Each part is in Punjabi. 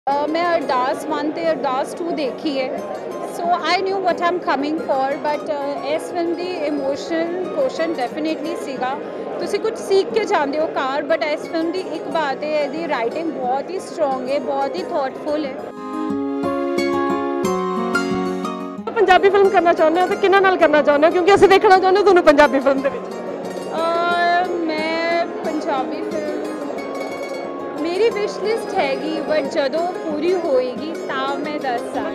मैं अरदास 1 ਤੇ अरदास 2 देखी है, so I knew what I am coming for, but इस फिल्म की इमोशनल क्वेश्चन डेफिनेटली सीगा। तुसी कुछ सीख के जाते हो कार, बट इस फिल्म की एक बात है, इसकी राइटिंग बहुत ही स्ट्रोंग है, बहुत ही थॉटफुल है। पंजाबी फिल्म करना चाਹੁੰਦੇ ਹੋ ਤੇ ਕਿਹਨਾਂ ਨਾਲ ਕਰਨਾ ਚਾਹੁੰਦੇ ਹੋ, ਕਿਉਂਕਿ ਅਸੀਂ ਦੇਖਣਾ ਚਾਹੁੰਦੇ ਹਾਂ ਤੁਹਾਨੂੰ ਪੰਜਾਬੀ ਫਿਲਮ ਦੇ ਵਿੱਚ। मैं पंजाबी फिल्म मेरी विश लिस्ट हैगी, बट जदों पूरी होएगी ਤਾਂ मैं दस साल।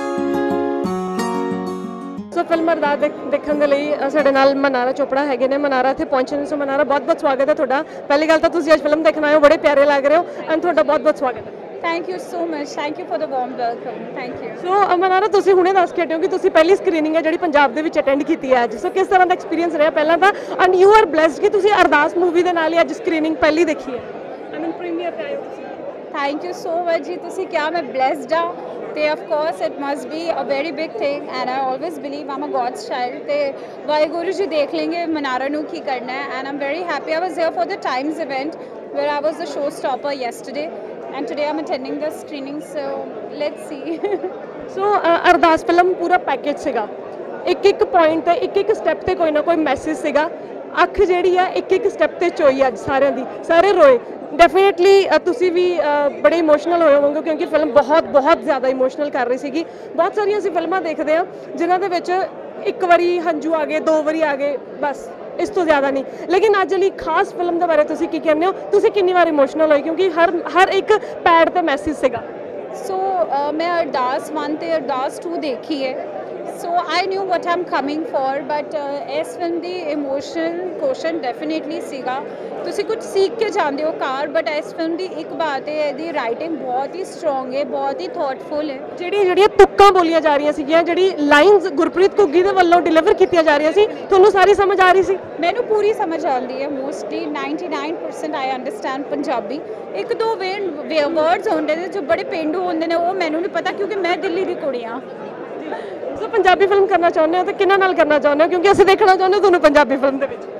ਸੋ ਫਿਲਮ ਅਰਦਾਸ ਦੇਖਣ ਦੇ ਲਈ ਸਾਡੇ ਨਾਲ ਮਨਾਰਾ ਚੋਪੜਾ ਹੈਗੇ ਨੇ। ਮਨਾਰਾ ਇੱਥੇ ਪਹੁੰਚੇ ਨੇ, ਸੋ ਮਨਾਰਾ ਬਹੁਤ ਬਹੁਤ ਸਵਾਗਤ ਹੈ ਤੁਹਾਡਾ। ਪਹਿਲੀ ਗੱਲ ਤਾਂ ਤੁਸੀਂ ਅੱਜ ਫਿਲਮ ਦੇਖਣ ਆਏ ਹੋ, ਬੜੇ ਪਿਆਰੇ ਲੱਗ ਰਹੇ ਹੋ ਐਂਡ ਤੁਹਾਡਾ ਬਹੁਤ ਬਹੁਤ ਸਵਾਗਤ ਹੈ। Thank you so much, thank you for the warm welcome, thank you. So Mannara ਤੁਸੀਂ ਹੁਣੇ ਦੱਸ ਕੇ ਹਟੇ ਹੋ ਕਿ ਤੁਸੀਂ ਪਹਿਲੀ ਸਕਰੀਨਿੰਗ ਹੈ ਜਿਹੜੀ ਪੰਜਾਬ ਦੇ ਵਿੱਚ ਅਟੈਂਡ ਕੀਤੀ ਹੈ ਅੱਜ। ਸੋ ਕਿਸ ਤਰ੍ਹਾਂ ਦਾ ਐਕਸਪੀਰੀਅੰਸ ਰਿਹਾ ਪਹਿਲਾਂ ਤਾਂ, ਐਂਡ ਯੂ ਆਰ ਬਲੈਸਡ ਕਿ ਤੁਸੀਂ ਅਰਦਾਸ ਮੂਵੀ ਦੇ ਨਾਲ ਹੀ ਅੱਜ ਸਕਰੀਨਿੰਗ ਪਹਿਲੀ ਦੇਖੀ ਹੈ। ਆਈ ਮੀਨ ਪ੍ਰੀਮੀਅਰ ਤੇ ਆਏ ਹੋ ਤੁਸੀਂ। थैंक यू सो मच जी। तुसी क्या मैं ब्लैसड हाँ तो of course it must be a very big thing, and I always believe I am a god's child. तो वाहिगुरु जी देख लेंगे मनारा नू की करना है, and I am very happy. I was here for the Times event where I was the show stopper yesterday, and today I am attending the screening, so let's see. So Ardaas film ਪੂਰਾ ਪੈਕੇਜ ਸੀਗਾ, ਇੱਕ ਇੱਕ ਪੁਆਇੰਟ ਤੇ ਇੱਕ ਇੱਕ ਸਟੈਪ ਤੇ ਕੋਈ ਨਾ ਕੋਈ ਮੈਸੇਜ ਸੀਗਾ। ਅੱਖ ਜਿਹੜੀ ਆ ਇੱਕ ਇੱਕ ਸਟੈਪ ਤੇ ਚੋਈ ਅੱਜ ਸਾਰਿਆਂ ਦੀ, ਸਾਰੇ ਰੋਏ। ਡੈਫੀਨੇਟਲੀ ਤੁਸੀਂ ਵੀ ਬੜੇ ਇਮੋਸ਼ਨਲ ਹੋਏ ਹੋਵੋਗੇ ਕਿਉਂਕਿ ਫਿਲਮ ਬਹੁਤ ਬਹੁਤ ਜ਼ਿਆਦਾ ਇਮੋਸ਼ਨਲ ਕਰ ਰਹੀ ਸੀਗੀ। ਬਹੁਤ ਸਾਰੀਆਂ ਅਸੀਂ ਫਿਲਮਾਂ ਦੇਖਦੇ ਹਾਂ ਜਿਨ੍ਹਾਂ ਦੇ ਵਿੱਚ ਇੱਕ ਵਾਰੀ ਹੰਝੂ ਆ ਗਏ, ਦੋ ਵਾਰੀ ਆ ਗਏ, ਬਸ ਇਸ ਤੋਂ ਜ਼ਿਆਦਾ ਨਹੀਂ। ਲੇਕਿਨ ਅੱਜ ਲਈ ਖਾਸ ਫਿਲਮ ਦੇ ਬਾਰੇ ਤੁਸੀਂ ਕੀ ਕਹਿੰਦੇ ਹੋ? ਤੁਸੀਂ ਕਿੰਨੀ ਵਾਰ ਇਮੋਸ਼ਨਲ ਹੋਏ ਕਿਉਂਕਿ ਹਰ ਇੱਕ ਪੈਡ ਤੇ ਮੈਸੇਜ ਸੀਗਾ। सो मैं अरदास 1 ਤੇ अरदास 2 देखी है, so I knew what I am coming for, but इस फिल्म की इमोशनल क्वेश्चन डेफिनेटली सीगा। तुसी कुछ सीख के जाते हो कार, बट इस फिल्म की एक बात है, इसकी राइटिंग बहुत ही स्ट्रोंग है, बहुत ही थॉटफुल है। ਜਿਹੜੀਆਂ ਤੁੱਕਾਂ ਬੋਲੀਆਂ ਜਾ ਰਹੀਆਂ ਸੀਗੀਆਂ, ਜਿਹੜੀ ਲਾਈਨਸ ਗੁਰਪ੍ਰੀਤ ਘੁੱਗੀ ਦੇ ਵੱਲੋਂ ਡਿਲੀਵਰ ਕੀਤੀਆਂ ਜਾ ਰਹੀਆਂ ਸੀ, ਤੁਹਾਨੂੰ ਸਾਰੀ ਸਮਝ ਆ ਰਹੀ ਸੀ? मैनू पूरी समझ आती है, मोस्टली 99% आई अंडरस्टैंड पंजाबी। एक दो वर्ड्स होंगे जो बड़े पेंडू होंगे ने, वो मैनू नहीं पता क्योंकि मैं दिल्ली की कुड़ी हाँ। ਸੋ ਪੰਜਾਬੀ ਫਿਲਮ ਕਰਨਾ ਚਾਹੁੰਦੇ ਹੋ ਤੇ ਕਿਹਨਾਂ ਨਾਲ ਕਰਨਾ ਚਾਹੁੰਦੇ ਹੋ, ਕਿਉਂਕਿ ਅਸੀਂ ਦੇਖਣਾ ਚਾਹੁੰਦੇ ਹਾਂ ਤੁਹਾਨੂੰ ਪੰਜਾਬੀ ਫਿਲਮ ਦੇ ਵਿੱਚ।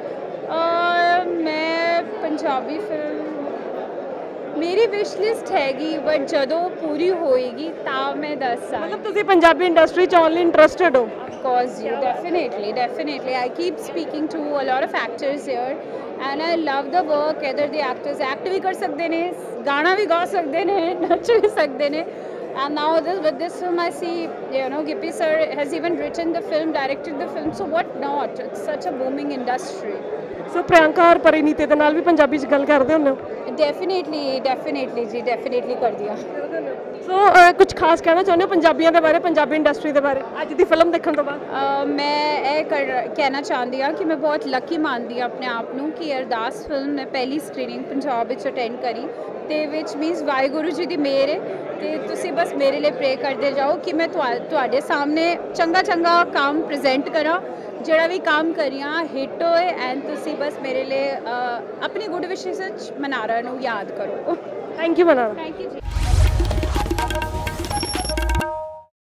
मैं पंजाबी फिल्म मेरी विश लिस्ट हैगी, बट जदों पूरी होएगी ਤਾਂ मैं दस साल। ਮਤਲਬ ਤੁਸੀਂ ਪੰਜਾਬੀ ਇੰਡਸਟਰੀ 'ਚ ਓਨਲੀ ਇੰਟਰਸਟਿਡ ਹੋ? Cause you definitely I keep speaking to a lot of actors here, and I love the work। either the actors act भी कर सकते ने, गाना भी गा सकते ने, नच भी सकते ने, and now with this film I see, you know, Gippy sir has even written the film, directed the film, so what not, it's such a booming industry। ਸੋ ਪ੍ਰਿਯੰਕਾ ਔਰ ਪਰਿਨੀਤੀ ਦੇ ਨਾਲ ਵੀ ਪੰਜਾਬੀ 'ਚ ਗੱਲ ਕਰਦੇ ਹੁੰਦੇ ਹੋ? डेफिनेटली जी, डेफिनेटली कर दिया। ਸੋ ਕੁਝ ਖਾਸ ਕਹਿਣਾ ਚਾਹੁੰਦੇ ਹੋ ਪੰਜਾਬੀਆਂ ਦੇ ਬਾਰੇ, ਪੰਜਾਬੀ ਇੰਡਸਟਰੀ ਦੇ ਬਾਰੇ ਅੱਜ ਦੀ ਫਿਲਮ ਦੇਖਣ ਤੋਂ ਬਾਅਦ? मैं कहना चाहती हाँ कि मैं बहुत लकी मानती हाँ अपने आप ਨੂੰ कि अरदास फिल्म मैं पहली स्क्रीनिंग पंजाब ਵਿੱਚ अटेंड करी, ਤੇ ਵਿੱਚ ਮੀਨਸ ਵਾਹਿਗੁਰੂ ਜੀ ਦੀ ਮਿਹਰ ਹੈ। ਤੇ ਤੁਸੀਂ ਬਸ ਮੇਰੇ ਲਈ ਪ੍ਰੇ ਕਰਦੇ ਜਾਓ ਕਿ ਮੈਂ ਤੁਹਾਡੇ ਸਾਹਮਣੇ ਚੰਗਾ ਕੰਮ ਪ੍ਰੈਜ਼ੈਂਟ ਕਰਾਂ, ਜਿਹੜਾ ਵੀ ਕੰਮ ਕਰੀਆਂ ਹਿੱਟ ਹੋਏ, ਐਂਡ ਤੁਸੀਂ ਬਸ ਮੇਰੇ ਲਈ ਆਪਣੀ ਗੁੱਡ ਵਿਸ਼ੇਸ ਵਿੱਚ ਮਨਾਰਾ ਨੂੰ ਯਾਦ ਕਰੋ। Thank you Mannara. Thank you ਜੀ।